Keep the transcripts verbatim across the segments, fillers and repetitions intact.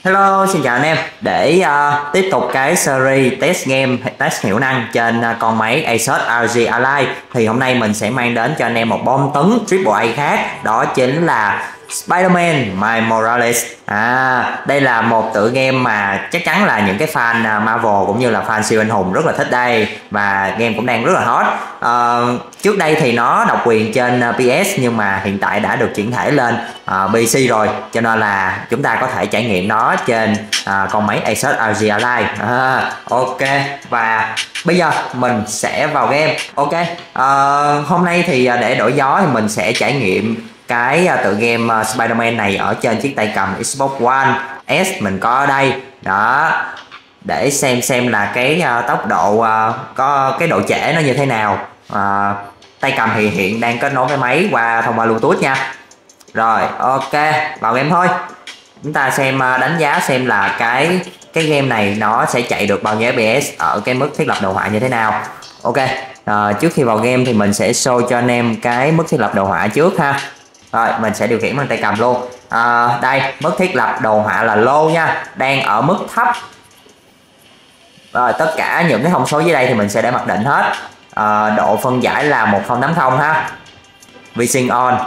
Hello, xin chào anh em. Để uh, tiếp tục cái series test game, test hiệu năng trên uh, con máy Asus rờ giê Ally thì hôm nay mình sẽ mang đến cho anh em một bom tấn triple A khác, đó chính là Spider-Man Miles Morales. À, đây là một tựa game mà chắc chắn là những cái fan uh, Marvel cũng như là fan siêu anh hùng rất là thích đây, và game cũng đang rất là hot. Uh, trước đây thì nó độc quyền trên uh, pê ét nhưng mà hiện tại đã được chuyển thể lên uh, pê xê rồi, cho nên là chúng ta có thể trải nghiệm nó trên uh, con máy Asus rờ giê Ally. À, ok, và bây giờ mình sẽ vào game. Ok, uh, hôm nay thì để đổi gió thì mình sẽ trải nghiệm cái uh, tựa game uh, Spider-Man này ở trên chiếc tay cầm Xbox One S mình có ở đây đó, để xem xem là cái uh, tốc độ uh, có cái độ trễ nó như thế nào. Uh, tay cầm thì hiện đang kết nối với máy qua thông qua Bluetooth nha. Rồi ok, vào game thôi. Chúng ta xem uh, đánh giá xem là cái cái game này nó sẽ chạy được bao nhiêu ép pê ét ở cái mức thiết lập đồ họa như thế nào. Ok, uh, trước khi vào game thì mình sẽ show cho anh em cái mức thiết lập đồ họa trước ha. Rồi mình sẽ điều khiển bằng tay cầm luôn. À, đây, mức thiết lập đồ họa là low nha, đang ở mức thấp. Rồi tất cả những cái thông số dưới đây thì mình sẽ để mặc định hết. À, độ phân giải là một không tám không ha, VSync on.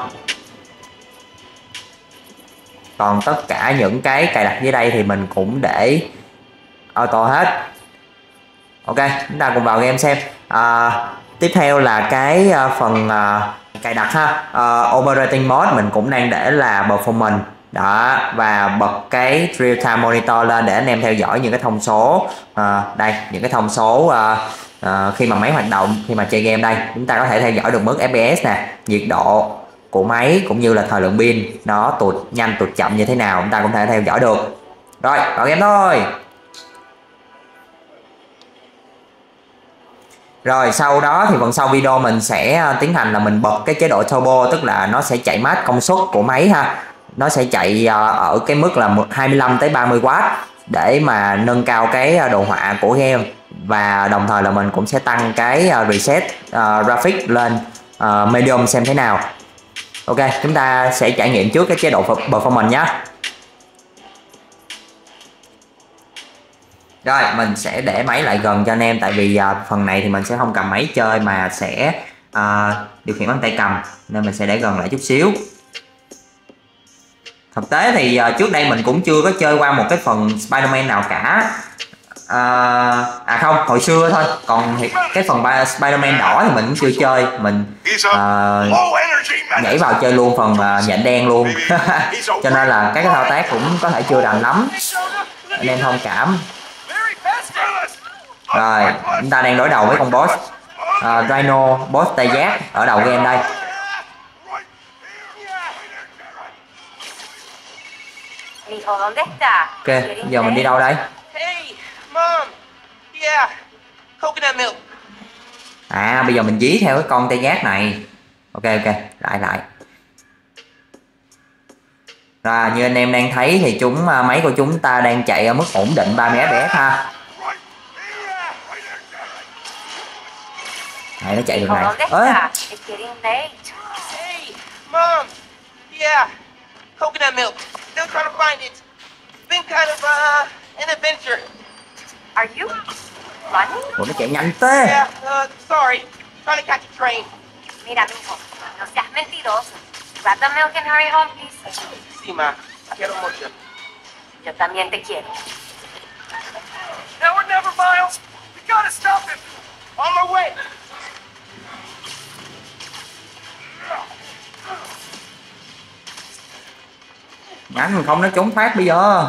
Còn tất cả những cái cài đặt dưới đây thì mình cũng để auto hết. Ok, chúng ta cùng vào game xem. À, tiếp theo là cái phần uh, cài đặt ha. Uh, operating mode mình cũng đang để là performance đó, và bật cái real time monitor lên để anh em theo dõi những cái thông số. Uh, đây, những cái thông số uh, uh, khi mà máy hoạt động, khi mà chơi game đây, chúng ta có thể theo dõi được mức ép pê ét nè, nhiệt độ của máy cũng như là thời lượng pin nó tụt nhanh tụt chậm như thế nào, chúng ta cũng thể theo dõi được. Rồi vào game thôi. Rồi sau đó thì phần sau video mình sẽ tiến hành là mình bật cái chế độ turbo, tức là nó sẽ chạy max công suất của máy ha. Nó sẽ chạy ở cái mức là hai mươi lăm tới ba mươi oát để mà nâng cao cái đồ họa của game, và đồng thời là mình cũng sẽ tăng cái reset uh, graphic lên uh, medium xem thế nào. Ok, chúng ta sẽ trải nghiệm trước cái chế độ performance nhé. Rồi mình sẽ để máy lại gần cho anh em, tại vì uh, phần này thì mình sẽ không cầm máy chơi mà sẽ uh, điều khiển bằng tay cầm, nên mình sẽ để gần lại chút xíu. Thực tế thì uh, trước đây mình cũng chưa có chơi qua một cái phần Spider-Man nào cả. Uh, à không, hồi xưa thôi. Còn thì cái phần Spider-Man đỏ thì mình cũng chưa chơi. Mình uh, nhảy vào chơi luôn phần uh, nhện đen luôn. Cho nên là các cái thao tác cũng có thể chưa rành lắm, anh em thông cảm. Rồi chúng ta đang đối đầu với con boss uh, Rhino, boss tay giác ở đầu game đây. Ok, giờ mình đi đâu đây? À bây giờ mình dí theo cái con tay giác này. Ok ok, lại lại. Rồi như anh em đang thấy thì chúng máy của chúng ta đang chạy ở mức ổn định ba mươi ép pê ét ha. Này nó chạy được này. Ơi. Mom, yeah, coconut milk. Still trying to find it. It's been kind of uh, an adventure. Are you running? Ủa nó chạy nhanh thế. Yeah, uh, sorry. Trying to catch a train. Mira, mijo, no seas mentiroso. Grab the milk and hurry home, please. Sí, ma. Quiero mucho. Yo también te quiero. Now or never, Miles. We gotta stop him. On my way. Ngắn không nó trốn thoát bây giờ.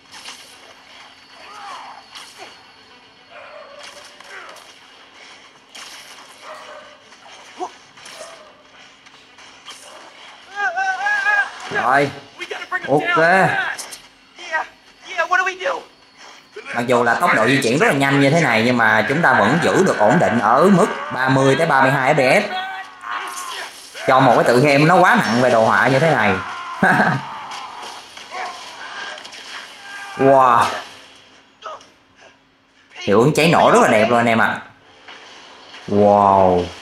Rồi ok, mặc dù là tốc độ di chuyển rất là nhanh như thế này nhưng mà chúng ta vẫn giữ được ổn định ở mức ba mươi tới ba mươi hai ép pê ét cho một cái tựa game nó quá nặng về đồ họa như thế này. Wow, hiệu ứng cháy nổ rất là đẹp luôn anh em ạ. À. Wow,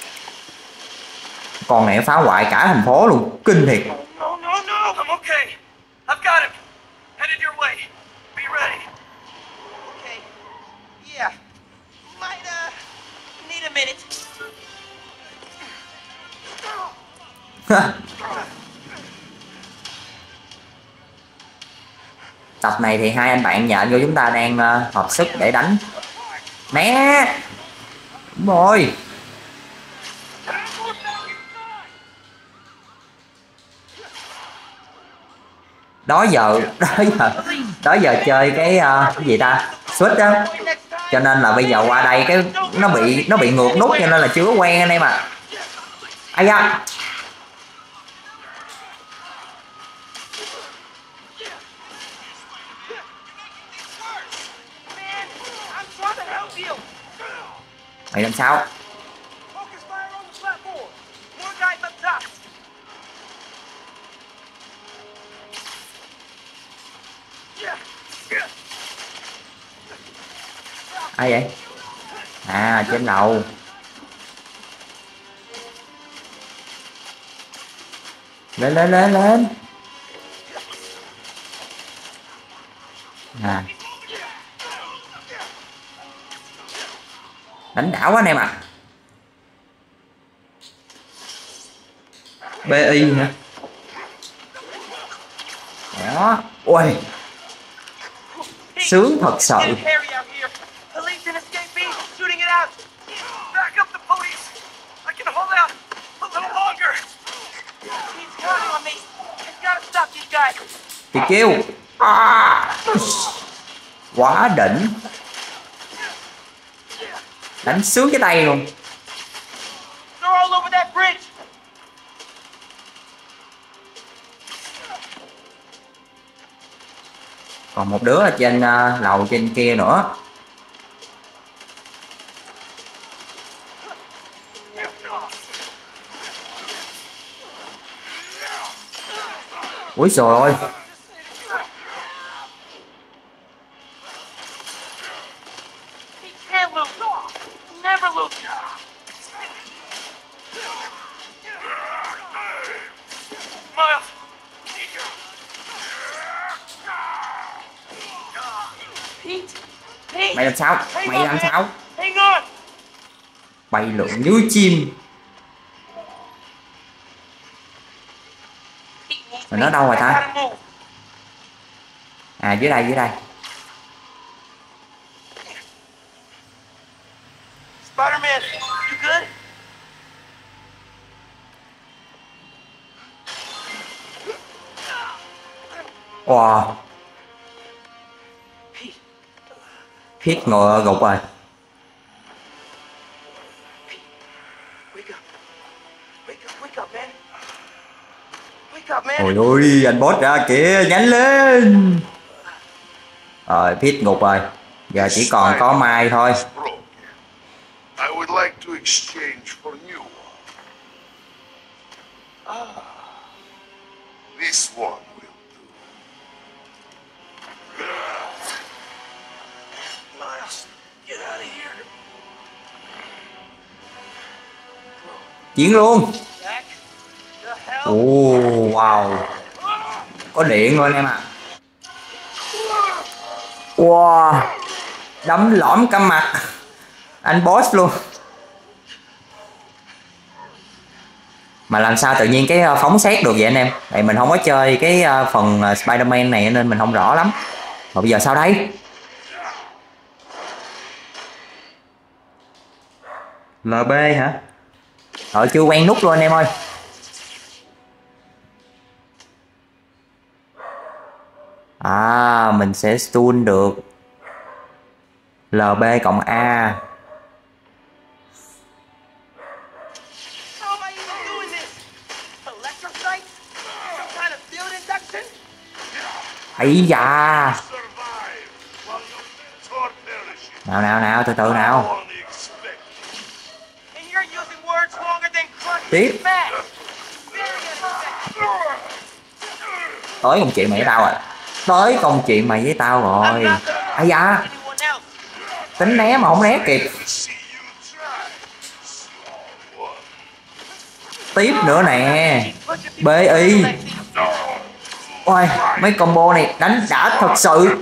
con này phá hoại cả thành phố luôn, kinh thiệt. Tập này thì hai anh bạn nhện của chúng ta đang uh, hợp sức để đánh. Né. Đúng rồi. Đó giờ đó giờ đó giờ chơi cái uh, cái gì ta, switch á, cho nên là bây giờ qua đây cái nó bị nó bị ngược nút cho nên là chưa có quen anh em à. Ai da. Mày làm sao? Ai vậy? À, trên lầu. Lên lên lên lên. À. Đánh đảo quá anh em ạ. À. bê i hả? Đó. Ôi. Sướng thật sự. Thì kêu. À. Quá đỉnh. Đánh sướng cái tay luôn. Còn một đứa ở trên uh, lầu trên kia nữa. Úi trời ơi. Mày làm sao? Mày làm sao? Bay lượn như chim. Mà nó đâu rồi ta? À dưới đây, dưới đây. Spider-Man, you good? Wow. Pete ngồi gục rồi. Ôi ôi, anh boss ra kìa, nhanh lên. Rồi Pete ngục rồi. Giờ chỉ còn có Mai thôi. I would like to exchange for new one. Ah, this one will do. Miles, get out of here. Chiến luôn. Jack, the hell? Ồ, wow. Có điện luôn em ạ. À. Wow. Đấm lõm cả mặt anh boss luôn. Mà làm sao tự nhiên cái phóng xét được vậy anh em? Tại mình không có chơi cái phần Spider-Man này nên mình không rõ lắm. Mà bây giờ sao đấy? lờ bê hả? Ờ chưa quen nút luôn anh em ơi. À mình sẽ stun được lờ bê cộng A. Ấy da. Nào nào nào, từ từ nào. Tiếp. Tới công chuyện mày với tao rồi. Tới công chuyện mày với tao rồi. Ấy da. Tính né mà không né kịp. Tiếp nữa nè. bê i. Ôi, mấy combo này đánh đã thật sự.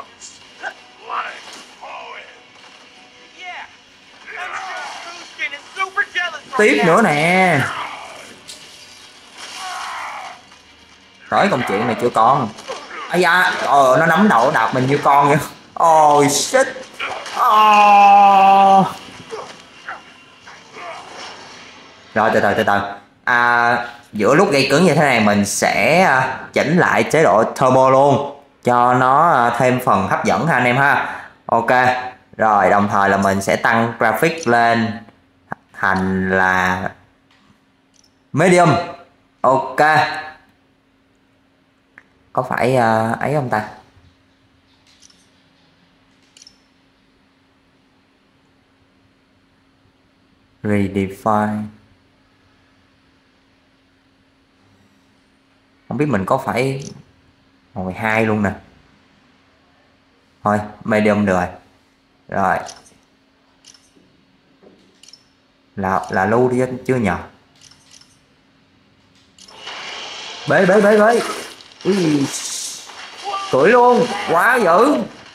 Tiếp nữa nè. Tới công chuyện này chưa con. Ây da, ờ nó nắm đầu đạp mình như con vậy. Oh shit. Oh. Rồi từ từ từ từ. À, giữa lúc gây cứng như thế này mình sẽ à, chỉnh lại chế độ turbo luôn cho nó à, thêm phần hấp dẫn ha anh em ha. Ok. Rồi đồng thời là mình sẽ tăng graphic lên thành là medium. Ok. Có phải uh, ấy không ta? Redefine. Không biết mình có phải mười hai luôn nè. Thôi medium được rồi. Rồi. Là là lưu đi chưa nhờ? Bế bế bế bế. Ui. Cưỡi luôn, quá dữ.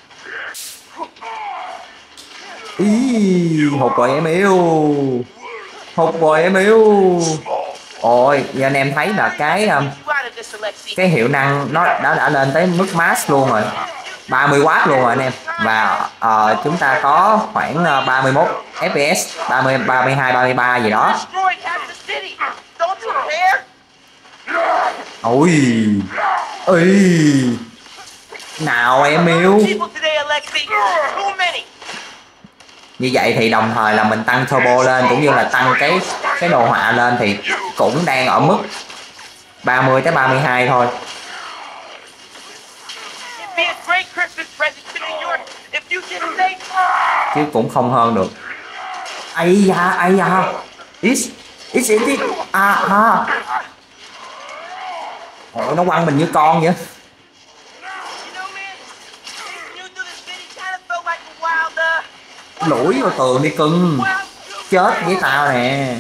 Ý, hụt rồi em yêu. Hụt rồi em yêu. Ôi, giờ anh em thấy là cái cái hiệu năng nó đã đã lên tới mức max luôn rồi. ba mươi oát luôn rồi anh em. Và uh, chúng ta có khoảng uh, ba mươi mốt ép pê ét, ba mươi, ba mươi hai, ba mươi ba gì đó. Ôi. Ui. Nào em yêu. Như vậy thì đồng thời là mình tăng turbo lên cũng như là tăng cái cái đồ họa lên thì cũng đang ở mức ba mươi tới ba mươi hai thôi. Chứ cũng không hơn được. Ây da, ây da. It's, it's it. À, à. Ôi, nó quăng mình như con vậy. Lủi vào tường đi cưng. Chết với tao nè.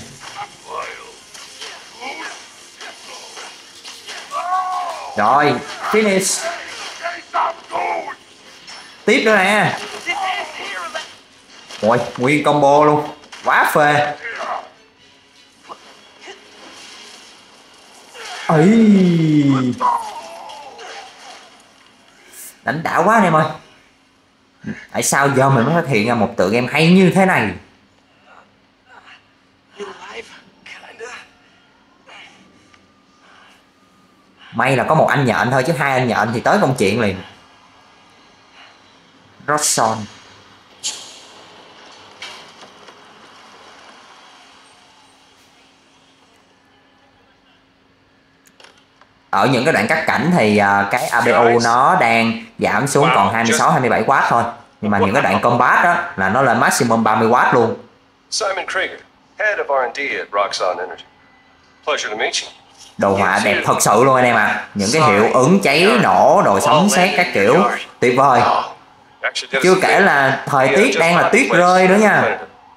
Rồi, finish. Tiếp nữa nè. Ôi, nguyên combo luôn. Quá phê. Ấy. Đánh đảo quá anh em ơi. Tại sao giờ mình mới phát hiện ra một tựa game hay như thế này? May là có một anh nhện thôi chứ hai anh nhện thì tới công chuyện liền. Roxxon. Ở những cái đoạn cắt cảnh thì uh, cái a bê u nó đang giảm xuống còn hai mươi sáu, hai mươi bảy oát thôi. Nhưng mà những cái đoạn combat đó là nó lên maximum ba mươi oát luôn. Simon Krieger, head of R and D at Roxxon Energy. Pleasure to meet you. Đồ họa đẹp thật sự luôn anh em à. Những cái hiệu ứng cháy nổ, đồ sấm sét các kiểu tuyệt vời. Chưa kể là thời tiết đang là tuyết rơi nữa nha.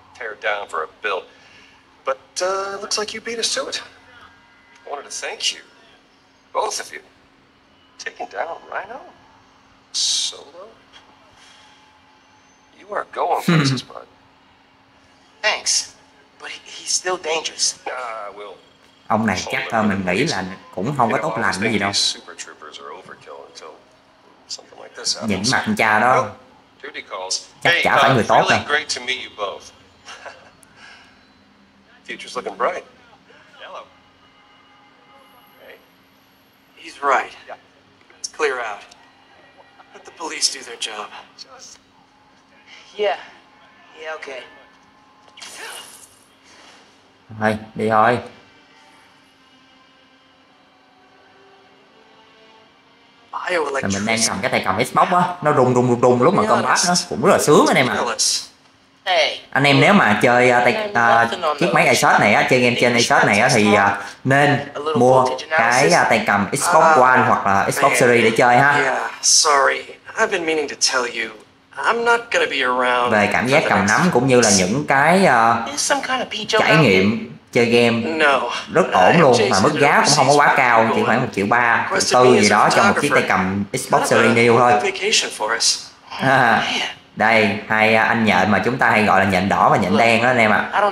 But uh, looks like you beat us to it. I wanted to thank you, both of you, taking down Rhino solo. You are going places, bud. Thanks, but he, he's still dangerous. Uh, we'll Ông này chắc uh, mình nghĩ là cũng không có tốt lành cái gì đâu. Nhìn mặt cha đó chắc chả phải người tốt đâu. Future's looking bright. Hello. Hey. He's right. Let's clear out. Let the police do their job. Yeah. Yeah, okay. Thôi, đi thôi. Rồi mình đang cầm cái tay cầm Xbox á, nó rung rung rung rung lúc mà combat nó cũng rất là sướng anh em ạ. Anh em nếu mà chơi uh, tay, uh, chiếc máy Asus này á, chơi game trên Asus này á thì uh, nên mua cái uh, tay cầm Xbox One hoặc là Xbox Series để chơi ha. Về cảm giác cầm nắm cũng như là những cái uh, trải nghiệm chơi game rất ổn luôn, mà mức giá cũng không có quá cao, chỉ khoảng một triệu ba, tư gì đó cho một chiếc tay cầm Xbox Series New thôi. À, đây hai anh nhện mà chúng ta hay gọi là nhện đỏ và nhện đen đó anh em ạ. À.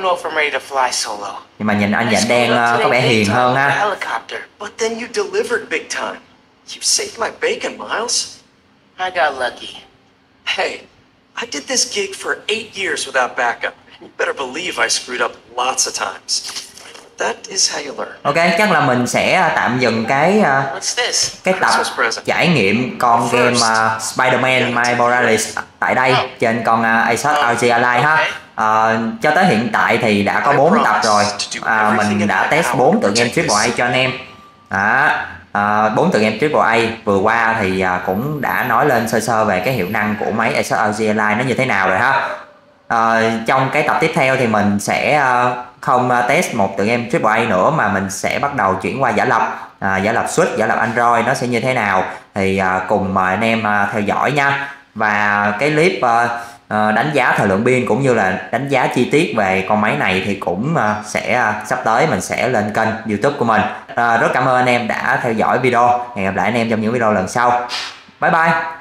Nhưng mà nhìn anh nhện đen uh, có vẻ hiền hơn ha. You saved my bacon, Miles. I got lucky. Hey, I did this gig for eight years without backup. You better believe I screwed up lots of times. That is how you learn. Ok, chắc là mình sẽ tạm dừng cái uh, What's this? cái tập trải nghiệm con game uh, Spider-Man Miles Morales tại đây trên con uh, Asus rờ giê Ally ha. Uh, cho tới hiện tại thì đã có bốn tập rồi. Uh, mình đã test bốn tựa game Triple A cho anh em. bốn uh, tựa game Triple A vừa qua thì uh, cũng đã nói lên sơ sơ về cái hiệu năng của máy Asus rờ giê Ally nó như thế nào rồi ha. Uh, trong cái tập tiếp theo thì mình sẽ uh, không uh, test một tựa game Triple A nữa, mà mình sẽ bắt đầu chuyển qua giả lập, uh, giả lập Switch, giả lập Android nó sẽ như thế nào thì uh, cùng mời anh em uh, theo dõi nha. Và cái clip uh, uh, đánh giá thời lượng pin cũng như là đánh giá chi tiết về con máy này thì cũng uh, sẽ uh, sắp tới mình sẽ lên kênh YouTube của mình. Uh, rất cảm ơn anh em đã theo dõi video. Hẹn gặp lại anh em trong những video lần sau. Bye bye.